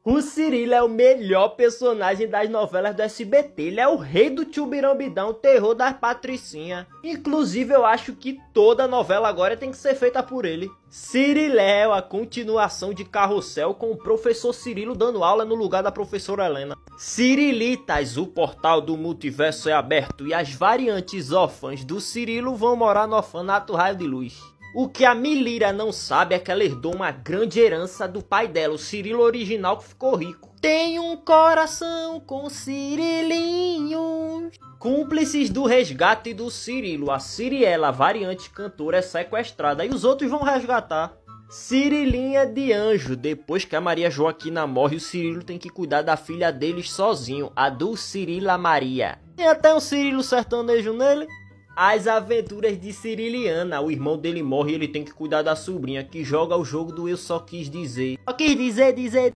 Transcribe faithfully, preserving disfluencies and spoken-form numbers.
O Cirilo é o melhor personagem das novelas do S B T. Ele é o rei do tchubirambidão, terror das patricinhas. Inclusive, eu acho que toda novela agora tem que ser feita por ele. Ciriléu, a continuação de Carrossel com o professor Cirilo dando aula no lugar da professora Helena. Cirilitas, o portal do multiverso é aberto e as variantes órfãs do Cirilo vão morar no orfanato Raio de Luz. O que a Milira não sabe é que ela herdou uma grande herança do pai dela, o Cirilo original, que ficou rico. Tem um coração com Cirilinho. Cúmplices do resgate do Cirilo. A Ciriela, a variante cantora, é sequestrada e os outros vão resgatar. Cirilinha de anjo. Depois que a Maria Joaquina morre, o Cirilo tem que cuidar da filha deles sozinho, a Dulcirila Maria. Tem até um Cirilo sertanejo nele. As aventuras de Ciriliana. O irmão dele morre e ele tem que cuidar da sobrinha, que joga o jogo do Eu Só Quis Dizer. Só quis dizer, dizer...